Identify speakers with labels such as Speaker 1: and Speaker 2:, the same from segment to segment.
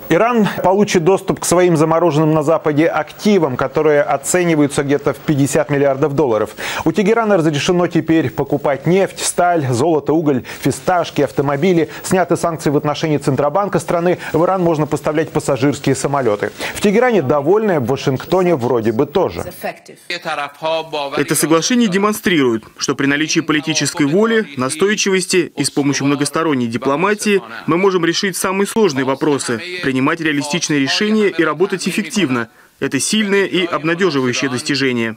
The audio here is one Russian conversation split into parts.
Speaker 1: Иран получит доступ к своим замороженным на Западе активам, которые оцениваются где-то в 50 миллиардов долларов. У Тегерана разрешено теперь покупать нефть, сталь, золото, уголь, фисташки, автомобили. Сняты санкции в отношении Центробанка страны. В Иран можно поставлять пассажирские самолеты. В Тегеране довольны, в Вашингтоне вроде бы тоже.
Speaker 2: Это соглашение демонстрирует, что при наличии политической воли, настойчивости и с помощью многосторонней дипломатии мы можем решить самые сложные вопросы, принимать реалистичные решения и работать эффективно. Это сильное и обнадеживающее достижение.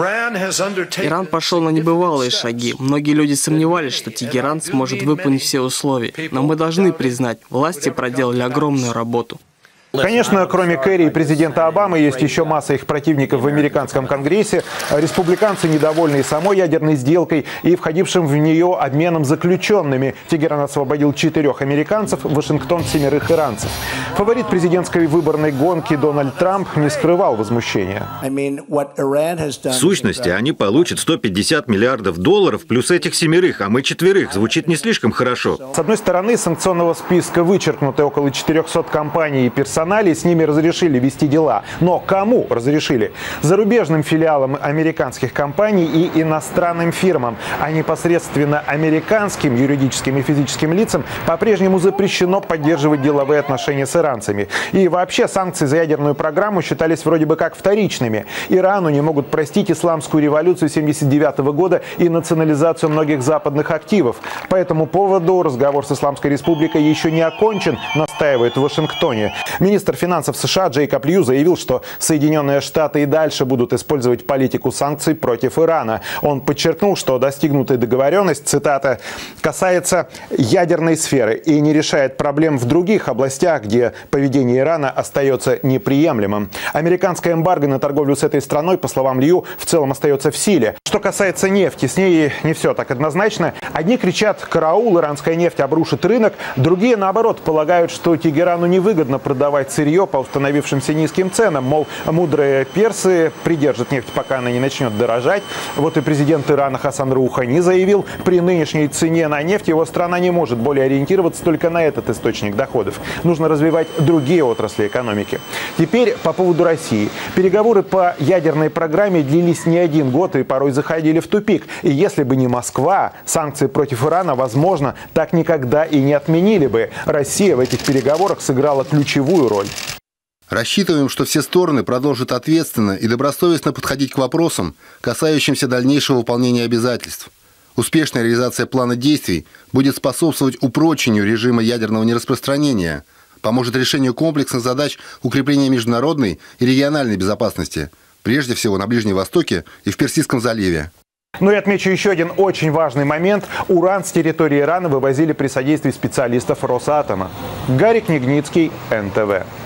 Speaker 3: Иран пошел на небывалые шаги. Многие люди сомневались, что Тегеран сможет выполнить все условия. Но мы должны признать, власти проделали огромную работу.
Speaker 1: Конечно, кроме Керри и президента Обамы, есть еще масса их противников в американском Конгрессе. Республиканцы недовольны и самой ядерной сделкой, и входившим в нее обменом заключенными. Тегеран освободил 4 американцев, Вашингтон 7 иранцев. Фаворит президентской выборной гонки Дональд Трамп не скрывал возмущения.
Speaker 4: В сущности, они получат 150 миллиардов долларов плюс этих 7, а мы 4. Звучит не слишком хорошо.
Speaker 1: С одной стороны, из санкционного списка вычеркнуты около 400 компаний и персоналей, с ними разрешили вести дела. Но кому разрешили? Зарубежным филиалам американских компаний и иностранным фирмам. А непосредственно американским юридическим и физическим лицам по-прежнему запрещено поддерживать деловые отношения с иранцами. И вообще санкции за ядерную программу считались вроде бы как вторичными. Ирану не могут простить исламскую революцию 1979 года и национализацию многих западных активов. По этому поводу разговор с Исламской Республикой еще не окончен, настаивает в Вашингтоне. Министр финансов США Джейкоб Лью заявил, что Соединенные Штаты и дальше будут использовать политику санкций против Ирана. Он подчеркнул, что достигнутая договоренность, цитата, касается ядерной сферы и не решает проблем в других областях, где поведение Ирана остается неприемлемым. Американская эмбарго на торговлю с этой страной, по словам Лью, в целом остается в силе. Что касается нефти, с ней не все так однозначно. Одни кричат: караул, иранская нефть обрушит рынок. Другие, наоборот, полагают, что Тегерану невыгодно продавать сырье по установившимся низким ценам. Мол, мудрые персы придержат нефть, пока она не начнет дорожать. Вот и президент Ирана Хасан Роухани заявил, при нынешней цене на нефть его страна не может более ориентироваться только на этот источник доходов. Нужно развивать другие отрасли экономики. Теперь по поводу России. Переговоры по ядерной программе длились не 1 год и порой заходили в тупик. И если бы не Москва, санкции против Ирана, возможно, так никогда и не отменили бы. Россия в этих переговорах сыграла ключевую роль.
Speaker 5: Рассчитываем, что все стороны продолжат ответственно и добросовестно подходить к вопросам, касающимся дальнейшего выполнения обязательств. Успешная реализация плана действий будет способствовать упрочению режима ядерного нераспространения, поможет решению комплексных задач укрепления международной и региональной безопасности, прежде всего на Ближнем Востоке и в Персидском заливе.
Speaker 1: Ну и отмечу еще один очень важный момент. Уран с территории Ирана вывозили при содействии специалистов Росатома. Гарик Нигницкий, НТВ.